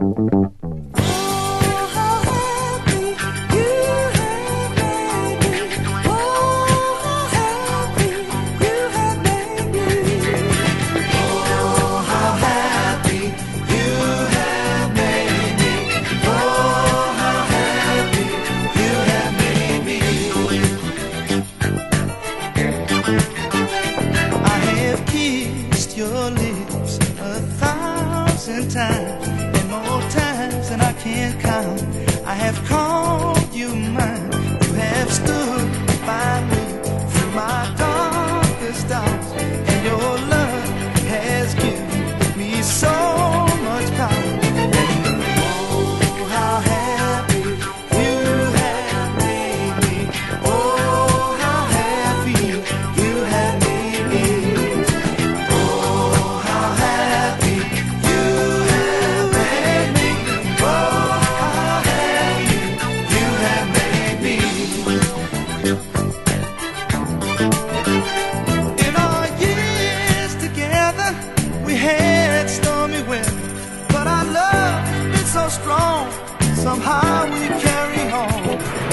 Times and more times than I can count, I have called you mine. You have stood by me through my darkest hours, and your love has given me so much power. Oh, how happy you have made me. Oh, how happy you have made me. Oh, how happy so strong, somehow we carry on.